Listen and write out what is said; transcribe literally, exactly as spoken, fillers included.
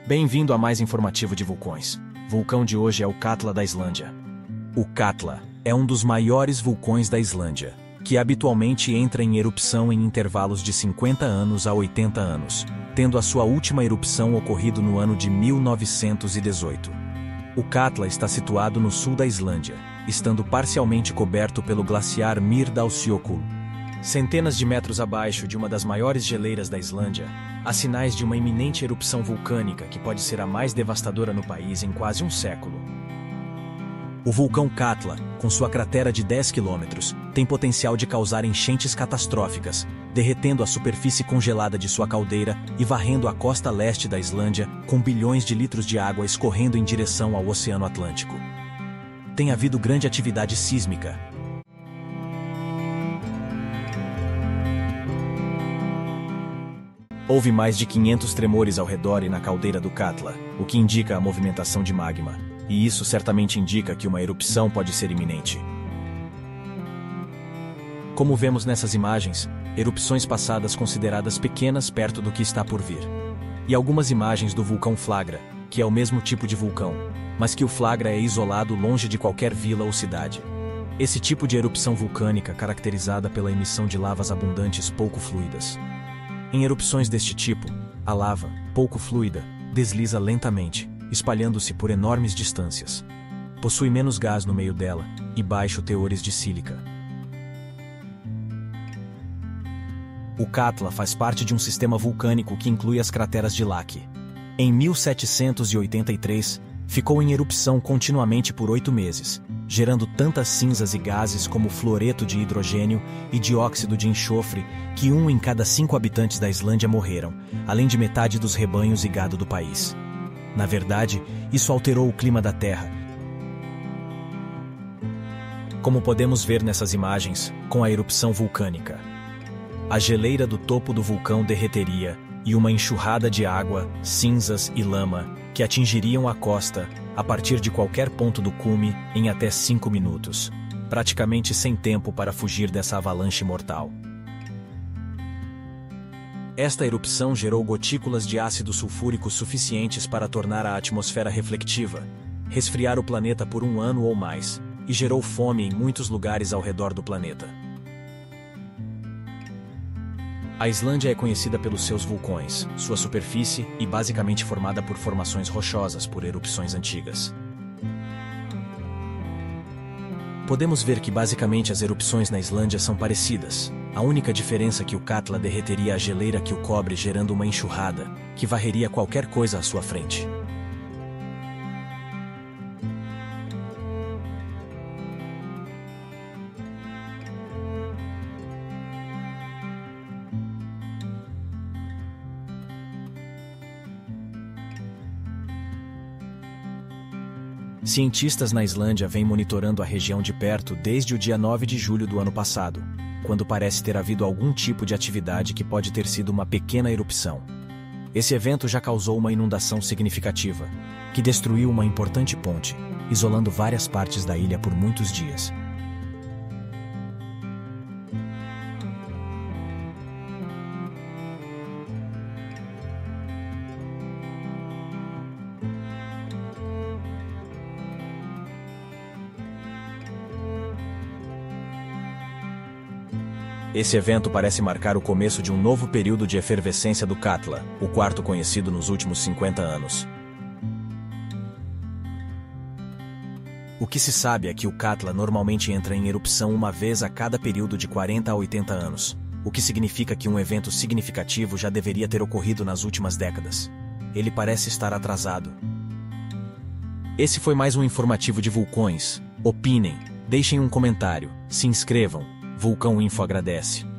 Bem-vindo a mais informativo de vulcões. O vulcão de hoje é o Katla da Islândia. O Katla é um dos maiores vulcões da Islândia, que habitualmente entra em erupção em intervalos de cinquenta anos a oitenta anos, tendo a sua última erupção ocorrido no ano de mil novecentos e dezoito. O Katla está situado no sul da Islândia, estando parcialmente coberto pelo glaciar Mýrdalsjökull. Centenas de metros abaixo de uma das maiores geleiras da Islândia, há sinais de uma iminente erupção vulcânica que pode ser a mais devastadora no país em quase um século. O vulcão Katla, com sua cratera de dez quilômetros, tem potencial de causar enchentes catastróficas, derretendo a superfície congelada de sua caldeira e varrendo a costa leste da Islândia com bilhões de litros de água escorrendo em direção ao Oceano Atlântico. Tem havido grande atividade sísmica. Houve mais de quinhentos tremores ao redor e na caldeira do Katla, o que indica a movimentação de magma, e isso certamente indica que uma erupção pode ser iminente. Como vemos nessas imagens, erupções passadas consideradas pequenas perto do que está por vir. E algumas imagens do vulcão Flagra, que é o mesmo tipo de vulcão, mas que o Flagra é isolado longe de qualquer vila ou cidade. Esse tipo de erupção vulcânica caracterizada pela emissão de lavas abundantes pouco fluidas. Em erupções deste tipo, a lava, pouco fluida, desliza lentamente, espalhando-se por enormes distâncias. Possui menos gás no meio dela e baixo teores de sílica. O Katla faz parte de um sistema vulcânico que inclui as crateras de Laki. Em mil setecentos e oitenta e três, ficou em erupção continuamente por oito meses, gerando tantas cinzas e gases como fluoreto de hidrogênio e dióxido de enxofre que um em cada cinco habitantes da Islândia morreram, além de metade dos rebanhos e gado do país. Na verdade, isso alterou o clima da Terra. Como podemos ver nessas imagens, com a erupção vulcânica. A geleira do topo do vulcão derreteria e uma enxurrada de água, cinzas e lama que atingiriam a costa a partir de qualquer ponto do cume em até cinco minutos, praticamente sem tempo para fugir dessa avalanche mortal. Esta erupção gerou gotículas de ácido sulfúrico suficientes para tornar a atmosfera reflectiva, resfriar o planeta por um ano ou mais, e gerou fome em muitos lugares ao redor do planeta. A Islândia é conhecida pelos seus vulcões, sua superfície e basicamente formada por formações rochosas por erupções antigas. Podemos ver que basicamente as erupções na Islândia são parecidas. A única diferença é que o Katla derreteria a geleira que o cobre, gerando uma enxurrada, que varreria qualquer coisa à sua frente. Cientistas na Islândia vêm monitorando a região de perto desde o dia nove de julho do ano passado, quando parece ter havido algum tipo de atividade que pode ter sido uma pequena erupção. Esse evento já causou uma inundação significativa, que destruiu uma importante ponte, isolando várias partes da ilha por muitos dias. Esse evento parece marcar o começo de um novo período de efervescência do Katla, o quarto conhecido nos últimos cinquenta anos. O que se sabe é que o Katla normalmente entra em erupção uma vez a cada período de quarenta a oitenta anos, o que significa que um evento significativo já deveria ter ocorrido nas últimas décadas. Ele parece estar atrasado. Esse foi mais um informativo de vulcões. Opinem, deixem um comentário, se inscrevam. Vulcão Info agradece.